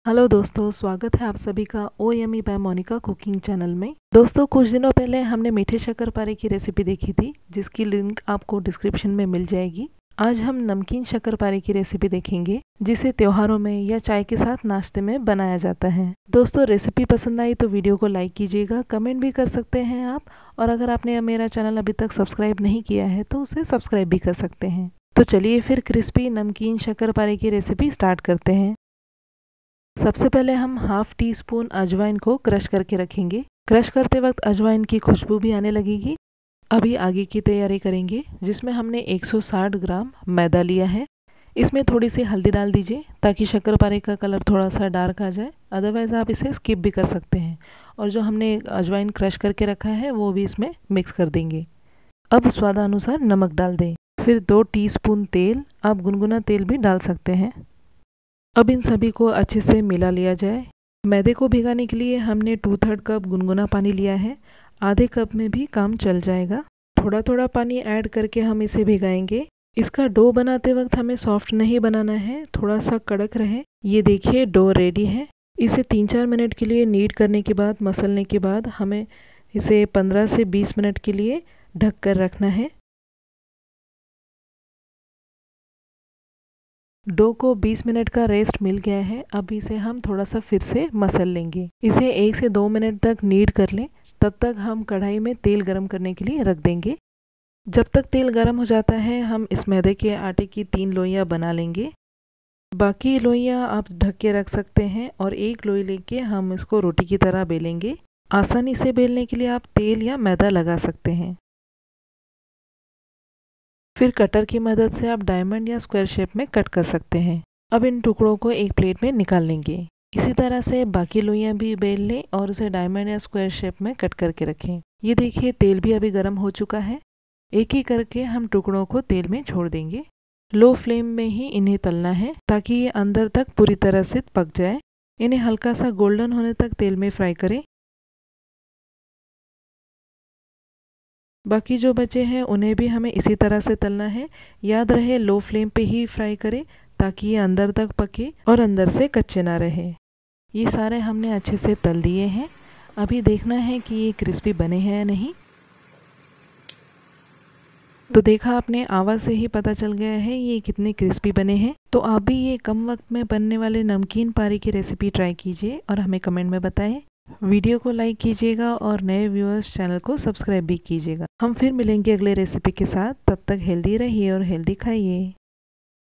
Hello दोस्तों, स्वागत है आप सभी का oh yummy by Monika cooking channel में। दोस्तों, कुछ दिनों पहले हमने मीठे शक्करपारे की रेसिपी देखी थी, जिसकी लिंक आपको डिस्क्रिप्शन में मिल जाएगी। आज हम नमकीन शक्करपारे की रेसिपी देखेंगे, जिसे त्योहारों में या चाय के साथ नाश्ते में बनाया जाता है। दोस्तों, रेसिपी पसंद आई तो वीडियो को लाइक कीजिएगा, कमेंट भी कर सकते हैं आप, और अगर आपने मेरा चैनल अभी तक सब्सक्राइब नहीं किया है तो उसे सब्सक्राइब भी कर सकते हैं। तो चलिए फिर क्रिस्पी नमकीन शक्करपारे की रेसिपी स्टार्ट करते हैं। सबसे पहले हम हाफ टी स्पून अजवाइन को क्रश करके रखेंगे। क्रश करते वक्त अजवाइन की खुशबू भी आने लगेगी। अभी आगे की तैयारी करेंगे, जिसमें हमने 160 ग्राम मैदा लिया है। इसमें थोड़ी सी हल्दी डाल दीजिए ताकि शक्करपारे का कलर थोड़ा सा डार्क आ जाए, अदरवाइज़ आप इसे स्किप भी कर सकते हैं। और जो हमने अजवाइन क्रश करके रखा है वो भी इसमें मिक्स कर देंगे। अब स्वादानुसार नमक डाल दें। फिर 2 टीस्पून तेल, आप गुनगुना तेल भी डाल सकते हैं। अब इन सभी को अच्छे से मिला लिया जाए। मैदे को भिगाने के लिए हमने 2/3 कप गुनगुना पानी लिया है। आधे कप में भी काम चल जाएगा। थोड़ा थोड़ा पानी ऐड करके हम इसे भिगाएंगे। इसका डो बनाते वक्त हमें सॉफ्ट नहीं बनाना है, थोड़ा सा कड़क रहे। ये देखिए, डो रेडी है। इसे 3-4 मिनट के लिए नीड करने के बाद, मसलने के बाद हमें इसे 15 से 20 मिनट के लिए ढक कर रखना है। डो को 20 मिनट का रेस्ट मिल गया है। अब इसे हम थोड़ा सा फिर से मसल लेंगे। इसे 1 से 2 मिनट तक नीड कर लें। तब तक हम कढ़ाई में तेल गरम करने के लिए रख देंगे। जब तक तेल गरम हो जाता है, हम इस मैदे के आटे की 3 लोइयाँ बना लेंगे। बाकी लोइयाँ आप ढक के रख सकते हैं और एक लोई लेके हम इसको रोटी की तरह बेलेंगे। आसानी से बेलने के लिए आप तेल या मैदा लगा सकते हैं। फिर कटर की मदद से आप डायमंड या स्क्वायर शेप में कट कर सकते हैं। अब इन टुकड़ों को एक प्लेट में निकाल लेंगे। इसी तरह से बाकी लोइयां भी बेल लें और उसे डायमंड या स्क्वायर शेप में कट करके रखें। ये देखिए, तेल भी अभी गर्म हो चुका है। एक ही करके हम टुकड़ों को तेल में छोड़ देंगे। लो फ्लेम में ही इन्हें तलना है ताकि ये अंदर तक पूरी तरह से पक जाए। इन्हें हल्का सा गोल्डन होने तक तेल में फ्राई करें। बाकी जो बचे हैं उन्हें भी हमें इसी तरह से तलना है। याद रहे, लो फ्लेम पे ही फ्राई करें ताकि ये अंदर तक पके और अंदर से कच्चे ना रहे। ये सारे हमने अच्छे से तल दिए हैं। अभी देखना है कि ये क्रिस्पी बने हैं या नहीं। तो देखा आपने, आवाज़ से ही पता चल गया है ये कितने क्रिस्पी बने हैं। तो आप भी ये कम वक्त में बनने वाले नमकीन पारे की रेसिपी ट्राई कीजिए और हमें कमेंट में बताएं। वीडियो को लाइक कीजिएगा और नए व्यूअर्स चैनल को सब्सक्राइब भी कीजिएगा। हम फिर मिलेंगे अगले रेसिपी के साथ। तब तक हेल्दी रहिए और हेल्दी खाइए।